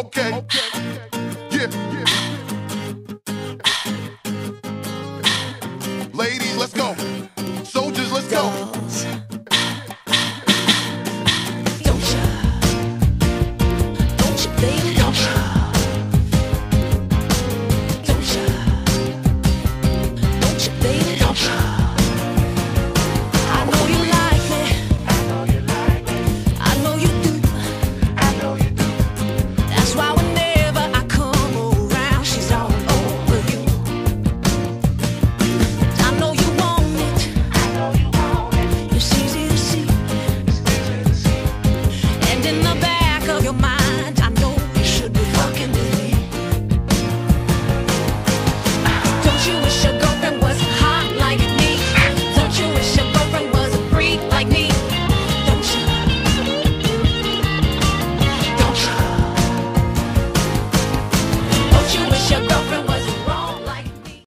Okay. Yeah. Ladies, let's go. Soldiers, let's go. Don't you, baby?